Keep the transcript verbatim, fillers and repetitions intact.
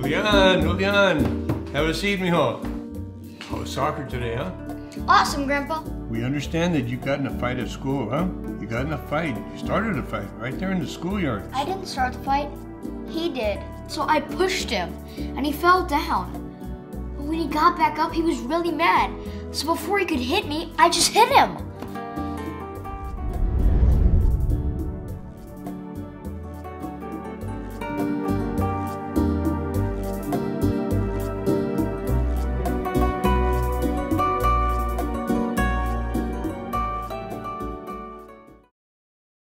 Julian, Julian, have a seat, mijo. Oh, soccer today, huh? Awesome, Grandpa. We understand that you got in a fight at school, huh? You got in a fight. You started a fight right there in the schoolyard. I didn't start the fight. He did. So I pushed him, and he fell down. But when he got back up, he was really mad. So before he could hit me, I just hit him.